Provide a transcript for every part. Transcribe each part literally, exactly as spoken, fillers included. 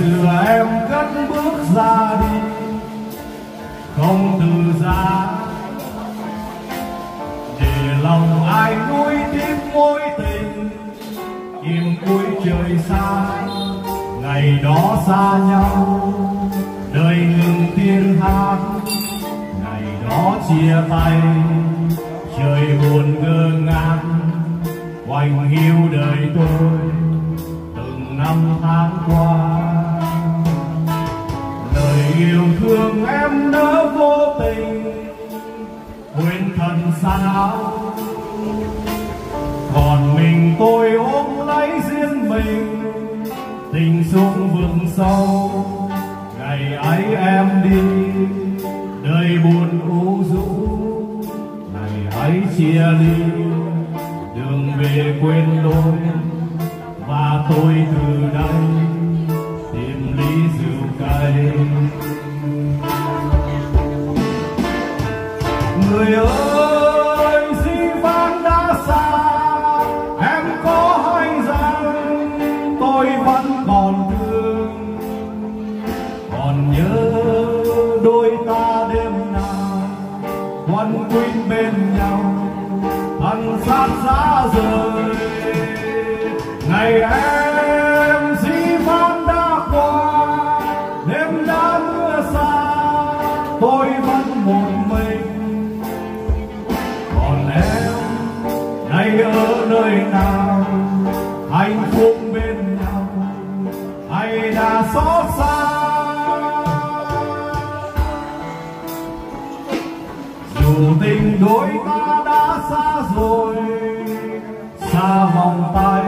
xưa em cất bước ra đi không từ giá, để lòng ai nuối tiếc mối tình im cuối trời xa. Ngày đó xa nhau đời ngừng tiếng hát, ngày đó chia tay trời buồn ngơ ngác. Quanh hiu đời tôi từng năm tháng qua, lời yêu thương em đã vô tình quên thân sao. Còn mình tôi ôm lấy riêng mình tình xuống vực sâu. Ngày ấy em đi đời buồn u rũ, ngày ấy chia ly đường về quên tôi. Và tôi từ đây tìm ly rượu cay. Người ơi dĩ vãng đã xa, em có hay rằng tôi vẫn còn thương. Còn nhớ đôi ta đêm nào quấn quýt bên nhau thân xác giá rời. Ngày em dĩ vãng đã qua, đêm đã mưa xa tôi vẫn một mình. Còn em nay ở nơi nào, hạnh phúc bên nhau hay đã xót xa. Dù tình đôi ta đã xa rồi, xa vòng tay,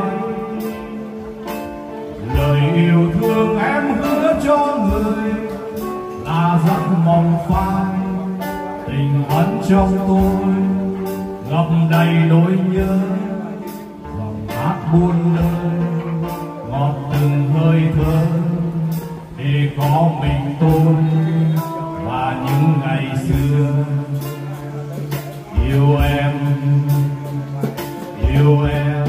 lời yêu thương em hứa cho người là giấc mộng phai. Tình vẫn trong tôi ngập đầy nỗi nhớ, dòng hát buồn nơi ngọt từng hơi thở. Để có mình tôi và những ngày xưa yêu em, yêu em.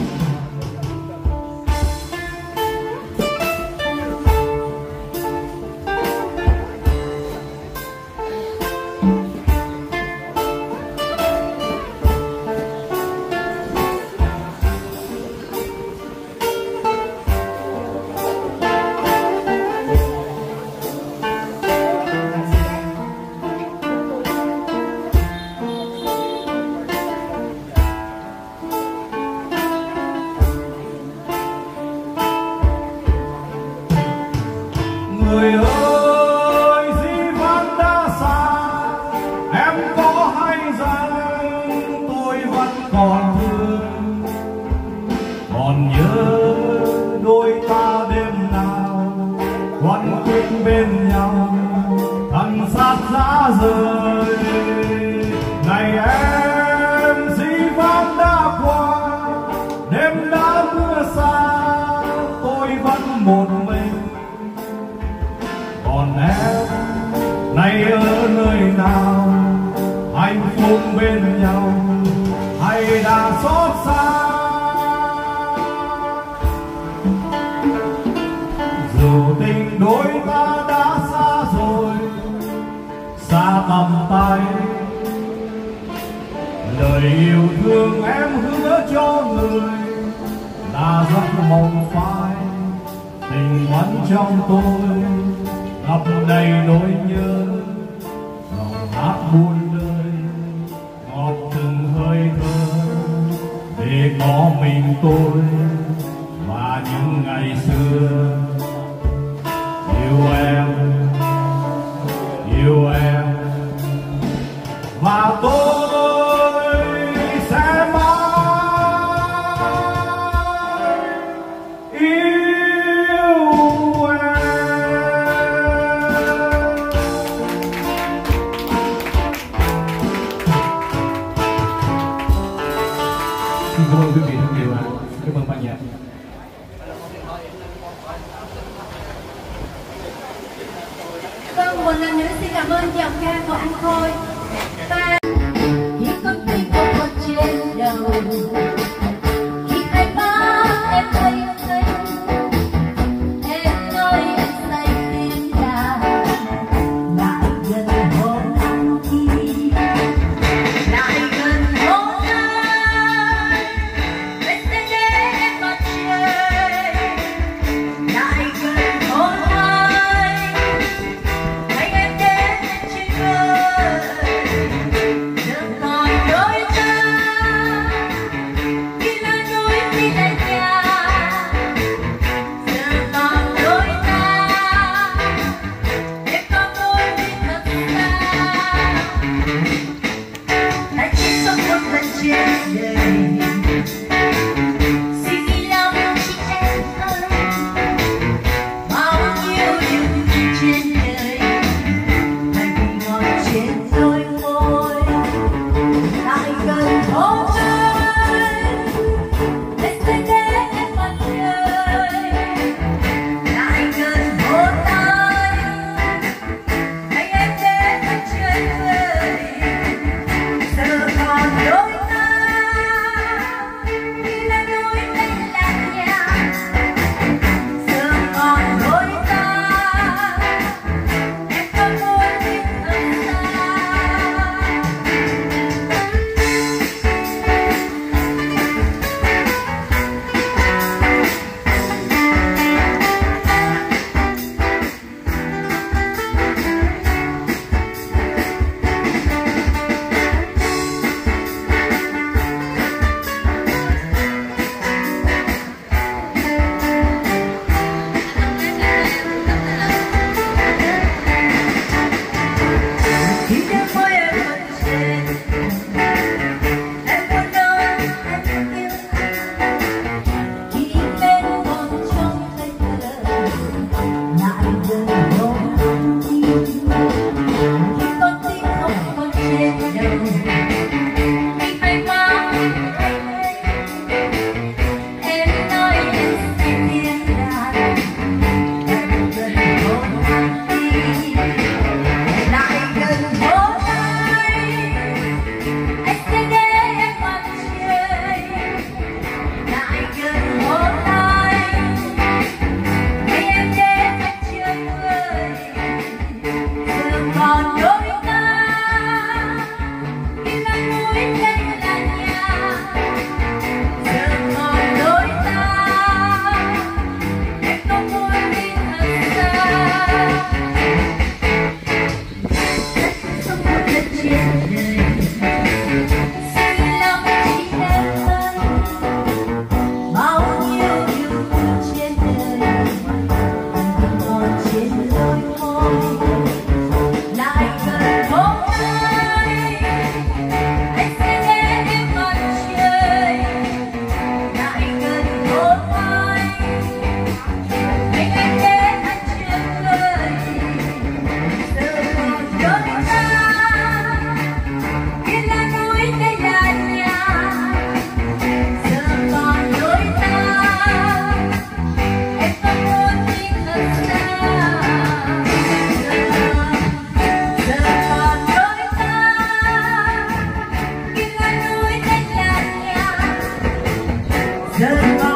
Người ơi dĩ vãng đã xa, em có hay rằng tôi vẫn còn thương. Còn nhớ đôi ta đêm nào quấn quýt bên nhau thân xác giá rời. Ngày em dĩ vãng đã qua, đêm đã mưa xa tôi vẫn một mình. Còn em nay ở nơi nào, hạnh phúc bên nhau hay đã xót xa. Dù tình đôi ta đã xa rồi, xa tầm tay, lời yêu thương em hứa cho người là giấc mộng phai. Tình vẫn trong tôi ngập đầy nỗi nhớ, lòng hát buồn lời ngọt từng hơi thở. Để có mình tôi và những ngày xưa yêu em, yêu em. Và tôi sẽ mãi yêu em. Xin cảm ơn quý vị rất nhiều ạ. Cảm ơn ban nhạc. Vâng, một lần nữa xin cảm ơn giọng ca của anh Khôi. Và khi con tim cô còn trên đầu, khi hai má em thấy thấy em nói trên